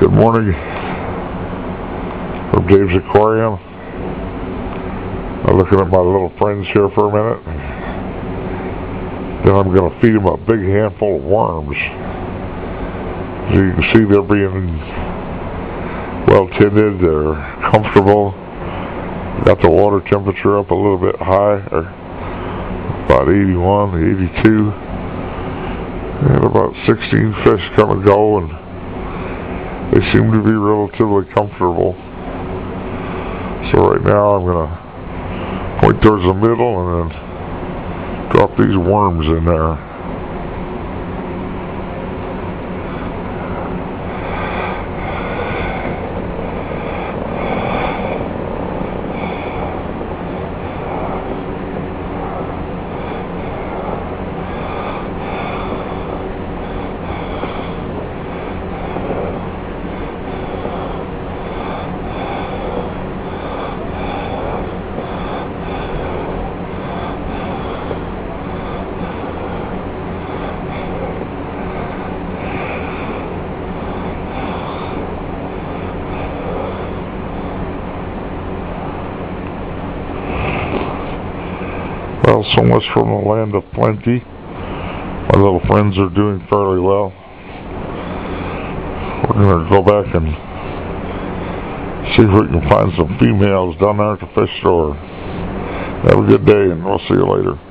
Good morning from Dave's Aquarium. I'm looking at my little friends here for a minute. Then I'm going to feed them a big handful of worms. As you can see, they're being well tended. They're comfortable. Got the water temperature up a little bit high, or about 81, 82. And about 16 fish come and go, and they seem to be relatively comfortable. So right now I'm going to point towards the middle and then drop these worms in there. Well, so much from the land of plenty. My little friends are doing fairly well. We're going to go back and see if we can find some females down there at the fish store. Have a good day, and we'll see you later.